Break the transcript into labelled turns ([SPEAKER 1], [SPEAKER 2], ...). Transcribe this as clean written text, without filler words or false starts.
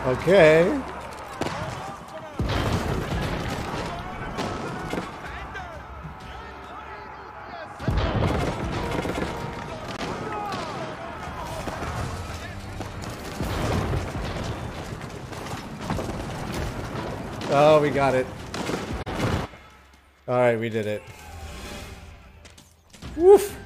[SPEAKER 1] Okay. Oh, we got it. Alright, we did it. Woof!